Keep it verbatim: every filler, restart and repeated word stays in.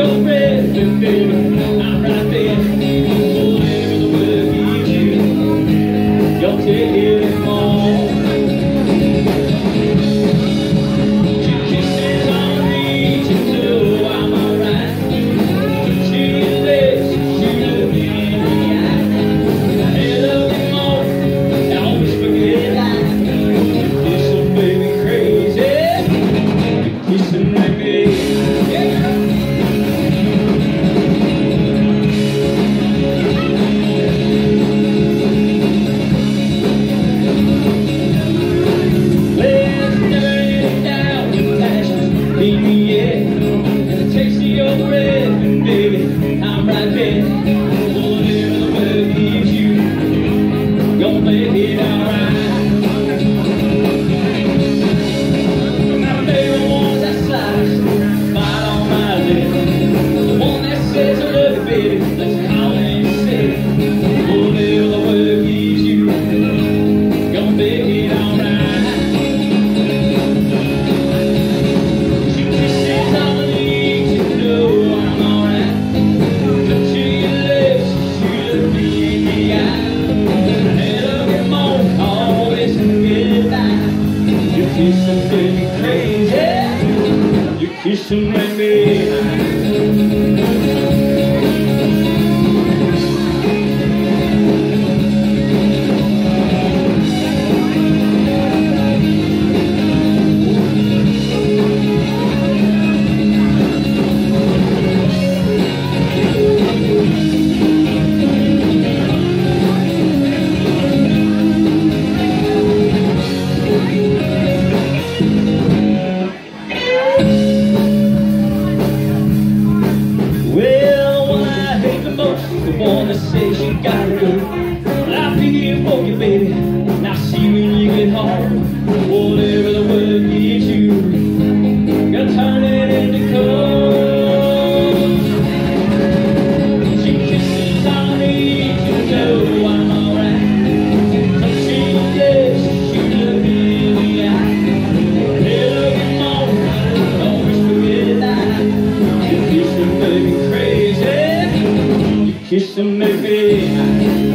your breath, baby, I'm right there. Whatever the world gives you, don't take it more. Your kisses on me to know I'm alright. She lives, she look me in the eye. I love you more, I always forget that. You're kissing baby crazy, you're kissing like me. Kissing baby crazy, you're kissing like me. The one that says you gotta go, well, I'll be here for you, baby, and I'll see you when you get home. Whatever the world gives you, gotta turn it into cold. She kisses on me, you know I'm alright. So she lives, she look me in the eye. Hey, look at mom, always forget that. You're kissing baby crazy, kissing me, baby.